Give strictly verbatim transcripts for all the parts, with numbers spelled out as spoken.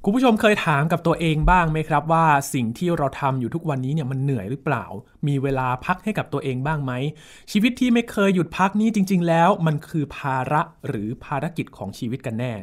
คุณผู้ชมเคยถามกับตัวเองบ้างไหมครับว่าสิ่งที่เราทำอยู่ทุกวันนี้เนี่ยมันเหนื่อยหรือเปล่ามีเวลาพักให้กับตัวเองบ้างไหมชีวิตที่ไม่เคยหยุดพักนี้จริงๆแล้วมันคือภาระหรือภารกิจของชีวิตกันแน่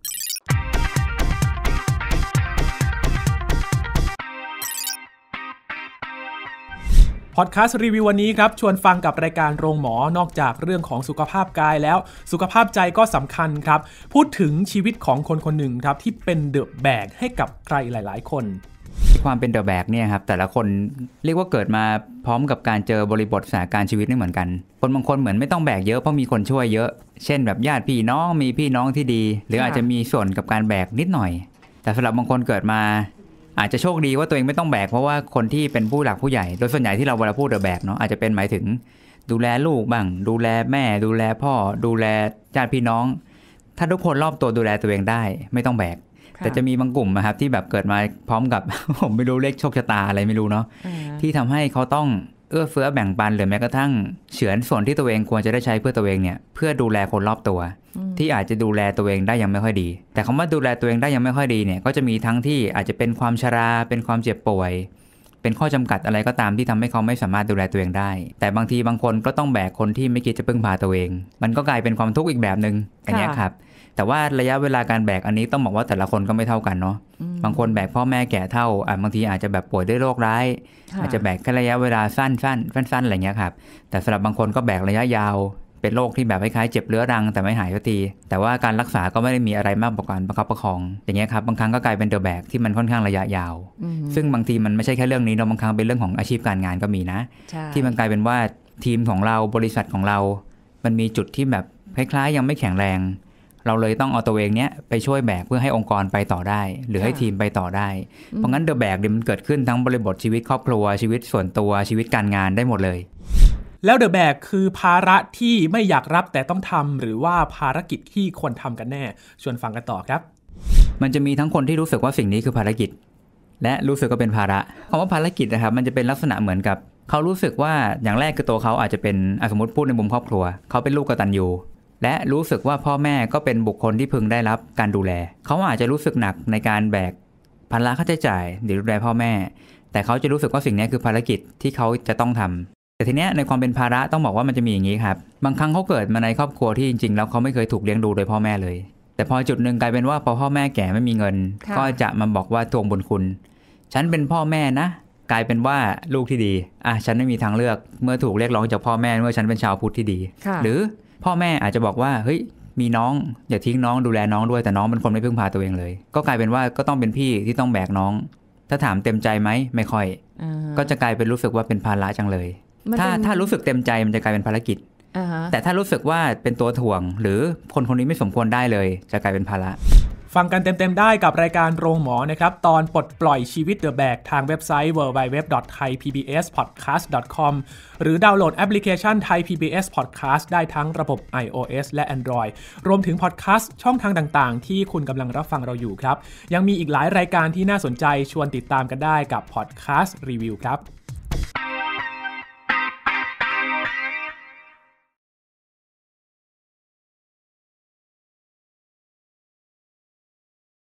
พอดแคสต์รีวิววันนี้ครับชวนฟังกับรายการโรงหมอนอกจากเรื่องของสุขภาพกายแล้วสุขภาพใจก็สำคัญครับพูดถึงชีวิตของคนคนหนึ่งครับที่เป็นเดอะแบกให้กับใครหลายๆคนความเป็นเดอะแบกเนี่ยครับแต่ละคนเรียกว่าเกิดมาพร้อมกับการเจอบริบทสถานการณ์ชีวิตไม่เหมือนกันคนบางคนเหมือนไม่ต้องแบกเยอะเพราะมีคนช่วยเยอะเช่นแบบญาติพี่น้องมีพี่น้องที่ดีหรืออาจจะมีส่วนกับการแบกนิดหน่อยแต่สำหรับบางคนเกิดมาอาจจะโชคดีว่าตัวเองไม่ต้องแบกเพราะว่าคนที่เป็นผู้หลักผู้ใหญ่โดยส่วนใหญ่ที่เราเวลาพูดเดอะแบกเนาะอาจจะเป็นหมายถึงดูแลลูกบ้างดูแลแม่ดูแลพ่อดูแลญาติพี่น้องถ้าทุกคนรอบตัวดูแลตัวเองได้ไม่ต้องแบกแต่จะมีบางกลุ่มนะครับที่แบบเกิดมาพร้อมกับ ผมไม่รู้เลขโชคชะตาอะไรไม่รู้เนาะที่ทำให้เขาต้องเอื้อเฟื้อแบ่งปันหรือแม้กระทั่งเฉือนส่วนที่ตัวเองควรจะได้ใช้เพื่อตัวเองเนี่ยเพื่อดูแลคนรอบตัวที่อาจจะดูแลตัวเองได้ยังไม่ค่อยดีแต่คำว่าดูแลตัวเองได้ยังไม่ค่อยดีเนี่ยก็จะมีทั้งที่อาจจะเป็นความชราเป็นความเจ็บป่วยเป็นข้อจำกัดอะไรก็ตามที่ทำให้เขาไม่สามารถดูแลตัวเองได้แต่บางทีบางคนก็ต้องแบกคนที่ไม่คิดจะพึ่งพาตัวเองมันก็กลายเป็นความทุกข์อีกแบบนึงอันนี้ครับแต่ว่าระยะเวลาการแบกอันนี้ต้องบอกว่าแต่ละคนก็ไม่เท่ากันเนาะบางคนแบกพ่อแม่แก่เท่าอ่ะบางทีอาจจะแบบป่วยด้วยโรคร้ายอาจจะแบกแค่ระยะเวลาสั้นๆสั้นๆอะไรเงี้ยครับแต่สำหรับบางคนก็แบกระยะยาวเป็นโรคที่แบบคล้ายๆเจ็บเรื้อรังแต่ไม่หายสักทีแต่ว่าการรักษาก็ไม่ได้มีอะไรมากกว่าการประคับประคองอย่างเงี้ยครับบางครั้งก็กลายเป็นเดอะแบกที่มันค่อนข้างระยะยาวซึ่งบางทีมันไม่ใช่แค่เรื่องนี้เนาะบางครั้งเป็นเรื่องของอาชีพการงานก็มีนะที่มันกลายเป็นว่าทีมของเราบริษัทของเรามันมีจุดที่แบบคล้ายๆยังไม่แข็งแรงเราเลยต้องเอาตัวเองเนี้ยไปช่วยแบกเพื่อให้องค์กรไปต่อได้หรือให้ทีมไปต่อได้เพราะงั้นเดอะแบกเนี่ยมันเกิดขึ้นทั้งบริบทชีวิตครอบครัวชีวิตส่วนตัวชีวิตการงานได้หมดเลยแล้วเดอะแบกคือภาระที่ไม่อยากรับแต่ต้องทำหรือว่าภารกิจที่ควรทำกันแน่ชวนฟังกันต่อครับมันจะมีทั้งคนที่รู้สึกว่าสิ่งนี้คือภารกิจและรู้สึกว่าเป็นภาระคำว่าภารกิจนะครับมันจะเป็นลักษณะเหมือนกับเขารู้สึกว่าอย่างแรกคือตัวเขาอาจจะเป็นสมมติพูดในมุมครอบครัวเขาเป็นลูกกตัญญูและรู้สึกว่าพ่อแม่ก็เป็นบุคคลที่พึงได้รับการดูแลเขาอาจจะรู้สึกหนักในการแบกภาระค่าใช้จ่ายหรือดูแลพ่อแม่แต่เขาจะรู้สึกว่าสิ่งนี้คือภารกิจที่เขาจะต้องทำแต่ทีเนี้ยในความเป็นภาระต้องบอกว่ามันจะมีอย่างนี้ครับบางครั้งเขาเกิดมาในครอบครัวที่จริงๆแล้วเขาไม่เคยถูกเลี้ยงดูโดยพ่อแม่เลยแต่พอจุดหนึ่งกลายเป็นว่าพอพ่อแม่แก่ไม่มีเงินก็จะมาบอกว่าทวงบุญคุณฉันเป็นพ่อแม่นะกลายเป็นว่าลูกที่ดีอ่ะฉันไม่มีทางเลือกเมื่อถูกเรียกร้องจากพ่อแม่เมื่อฉันเป็นชาวพุทธที่ดีหรือพ่อแม่อาจจะบอกว่าเฮ้ยมีน้องอย่าทิ้งน้องดูแลน้องด้วยแต่น้องเป็นคนไม่พึ่งพาตัวเองเลยก็กลายเป็นว่าก็ต้องเป็นพี่ที่ต้องแบกน้องถ้าถามเต็มใจไหมไม่ค่อยก็จะกลายเป็นรู้สึกว่าเป็นภาระจังเลยถ้าถ้ารู้สึกเต็มใจมันจะกลายเป็นภารกิจแต่ถ้ารู้สึกว่าเป็นตัวถ่วงหรือคนคนนี้ไม่สมควรได้เลยจะกลายเป็นภาระฟังกันเต็มๆได้กับรายการโรงหมอนะครับตอนปลดปล่อยชีวิตเดอะแบกทางเว็บไซต์ ดับเบิลยู ดับเบิลยู ดับเบิลยู ดอท ไทย พี บี เอส พอดแคสต์ ดอท คอม หรือดาวน์โหลดแอปพลิเคชัน Thai พี บี เอส Podcast ได้ทั้งระบบ iOS และ Android รวมถึงพอดแคสต์ช่องทางต่างๆที่คุณกำลังรับฟังเราอยู่ครับยังมีอีกหลายรายการที่น่าสนใจชวนติดตามกันได้กับพอดแคสต์รีวิวครับ